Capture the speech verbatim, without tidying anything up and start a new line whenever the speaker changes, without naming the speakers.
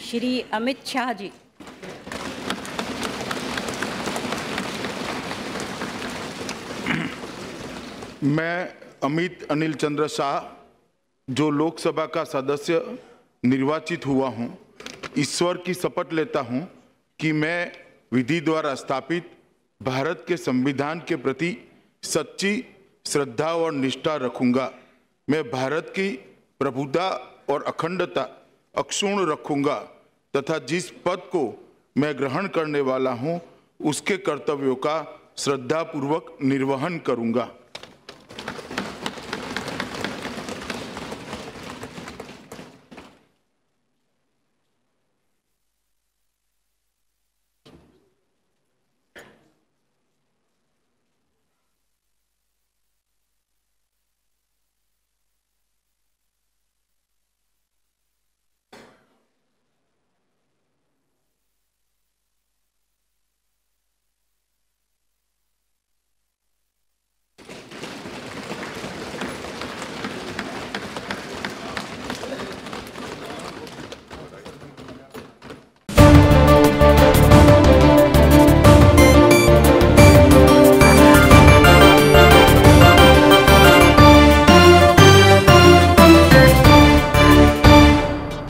श्री अमित शाह जी।
मैं अमित अनिल चंद्र शाह, जो लोकसभा का सदस्य निर्वाचित हुआ हूं, ईश्वर की शपथ लेता हूं कि मैं विधि द्वारा स्थापित भारत के संविधान के प्रति सच्ची श्रद्धा और निष्ठा रखूंगा। मैं भारत की प्रभुता और अखंडता अक्षुण्ण रखूंगा तथा जिस पद को मैं ग्रहण करने वाला हूं, उसके कर्तव्यों का श्रद्धापूर्वक निर्वहन करूंगा।